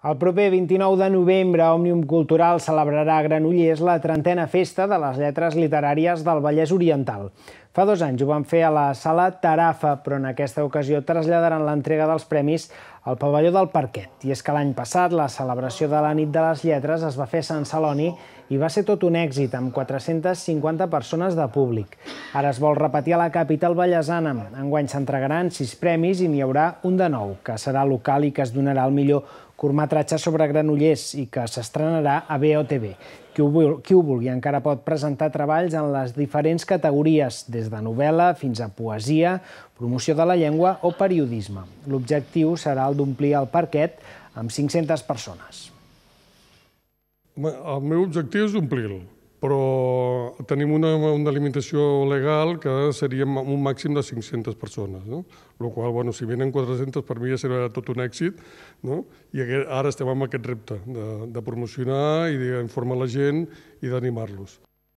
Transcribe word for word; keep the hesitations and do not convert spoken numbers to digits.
El proper vint-i-nou de novembre, Òmnium Cultural celebrarà a Granollers la trentena festa de les lletres literàries del Vallès Oriental. Fa dos anys ho van fer a la Sala Tarafa, però en aquesta ocasió traslladaran l'entrega dels premis al pavelló del Parquet. I és que l'any passat la celebració de la Nit de les Lletres es va fer a Sant Celoni i va ser tot un èxit, amb quatre-centes cinquanta persones de públic. Ara es vol repetir a la capital vallesana. Enguany s'entregaran sis premis i n'hi haurà un de nou, que serà local i que es donarà el millor curtmetratge sobre Granollers i que s'estrenarà a V O T V. Qui ho, vulgui, qui ho vulgui encara pot presentar treballs en les diferents categories, des de novel·la fins a poesia, promoció de la llengua o periodisme. L'objectiu serà el d'omplir el Parquet amb cinc-centes persones. El meu objectiu és omplir-lo, però tenim una, una limitació legal que seria un màxim de cinc-centes persones, no? El qual, bueno, si venen quatre-centes, per mi ja serà tot un èxit, no? I ara estem amb aquest repte de, de promocionar i d'informar la gent i d'animar-los.